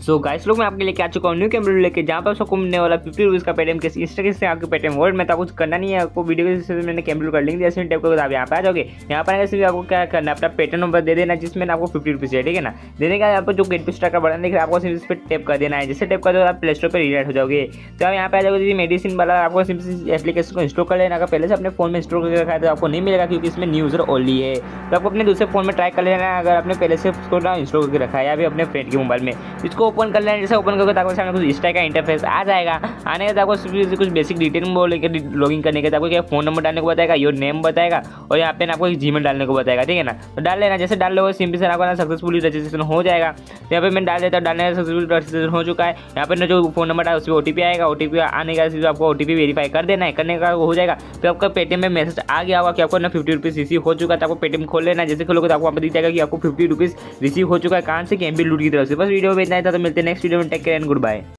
So guys लोग मैं आपके लेके आ चुका हूँ न्यू कैमरा लेके, जहाँ पर आपको मिलने वाला 50 रुपीज़ का पेटीएम कैसे इंस्टा से आपके पेटीएम वर्ल्ड में। तो कुछ करना नहीं है आपको, वीडियो के जैसे मैंने कैमरा कर लिंक जैसे टाइप करो, आप यहाँ पे आ जाओगे। यहाँ पर ऐसे आपको क्या करना है, अपना पेटीएम नंबर दे देना जिसमें आपको 50 रुपीज़ है, ठीक है ना। देने का यहाँ पर जो गेट पे स्टार का बटन दिख रहा है आपको सिर्फ इस पर टैप कर देना है। जैसे टैप कर दो आप प्ले स्टोर पर रिलेट हो जाओगे। तो आप यहाँ पे आ जाओगे, मेडिसिन वाला आपको सिर्फ एप्लीकेशन को इंस्टॉल कर लेना। अगर पहले से अपने फोन में इंस्टॉल करके रखा है तो आपको नहीं मिलेगा क्योंकि इसमें न्यू यूजर ओनली है। तो आपको अपने दूसरे फोन में ट्राई कर लेना है अगर आपने पहले से उसको इंस्टॉल करके रखा है या फिर अपने फ्रेंड के मोबाइल में। इसको ओपन कर लेना, जैसे ओपन करके आपको सामने कुछ इस टाइप का इंटरफेस आ जाएगा। आने के बाद आपको कुछ बेसिक डिटेल लेकर लॉगिन करने के बाद आपको क्या फोन नंबर डालने को बताएगा, योर नेम बताएगा और यहाँ पे आपको एक जीमेल डालने को बताएगा, ठीक है ना। तो डाल लेना, जैसे डाल लो सिंपल से आपका ना सक्सेसफुली रजिस्ट्रेशन हो जाएगा। तो यहाँ पे मैं डाल देता हूँ, डालने का सक्सेसफुल रजिस्ट्रेशन हो चुका है। यहाँ पे ना जो फोन नंबर है उसमें ओटीपी आएगा, ओटीपी आने का आपको ओटीपी वेरीफाई कर देना है, करने का हो जाएगा। तो आपका पेटीएम में मैसेज आ गया होगा कि आपको ना 50 रुपीज़ रिसीव हो चुका है। तो आपको पेटीएम खोल लेना, जैसे खोलोगे तो आपको वहाँ पर दिख जाएगा कि आपको 50 रुपीज़ रिसीव हो चुका है। कहाँ से, कि एमबी लूट की तरफ से। बस वीडियो में इतना ही था, तो मिलते हैं नेक्स्ट वीडियो में। Take care and good bye.